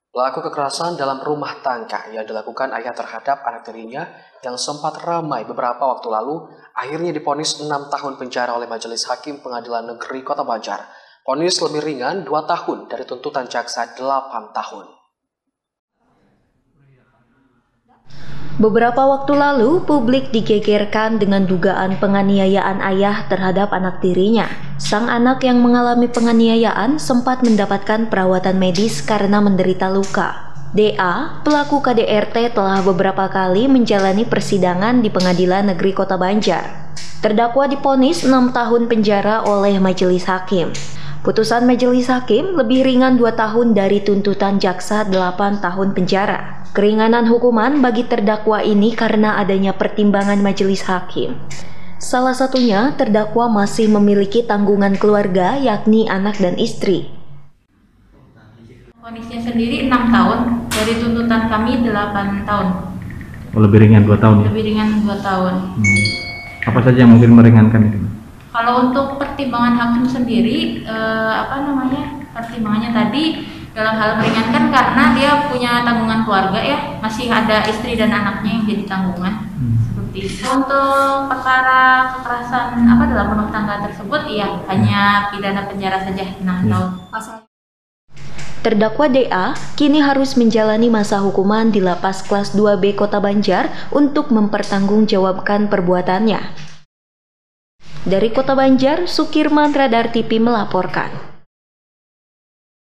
Pelaku kekerasan dalam rumah tangga yang dilakukan ayah terhadap anak tirinya yang sempat ramai beberapa waktu lalu akhirnya divonis 6 tahun penjara oleh Majelis Hakim Pengadilan Negeri Kota Banjar. Vonis lebih ringan 2 tahun dari tuntutan jaksa 8 tahun. Beberapa waktu lalu, publik digegerkan dengan dugaan penganiayaan ayah terhadap anak tirinya. Sang anak yang mengalami penganiayaan sempat mendapatkan perawatan medis karena menderita luka. DA, pelaku KDRT, telah beberapa kali menjalani persidangan di Pengadilan Negeri Kota Banjar. Terdakwa divonis 6 tahun penjara oleh Majelis Hakim. Putusan Majelis Hakim lebih ringan 2 tahun dari tuntutan jaksa 8 tahun penjara. Keringanan hukuman bagi terdakwa ini karena adanya pertimbangan Majelis Hakim. Salah satunya, terdakwa masih memiliki tanggungan keluarga yakni anak dan istri. Vonisnya sendiri 6 tahun, dari tuntutan kami 8 tahun. Lebih ringan 2 tahun ya? Lebih ringan 2 tahun. Apa saja yang mungkin meringankan itu? Kalau untuk pertimbangan hakim sendiri, pertimbangannya tadi dalam hal meringankan karena dia punya tanggungan keluarga ya, masih ada istri dan anaknya yang jadi tanggungan. Seperti itu. Untuk perkara kekerasan dalam rumah tangga tersebut, ya hanya pidana penjara saja 6 tahun. Terdakwa DA kini harus menjalani masa hukuman di Lapas Kelas 2B Kota Banjar untuk mempertanggungjawabkan perbuatannya. Dari Kota Banjar, Sukirman Radar TV melaporkan.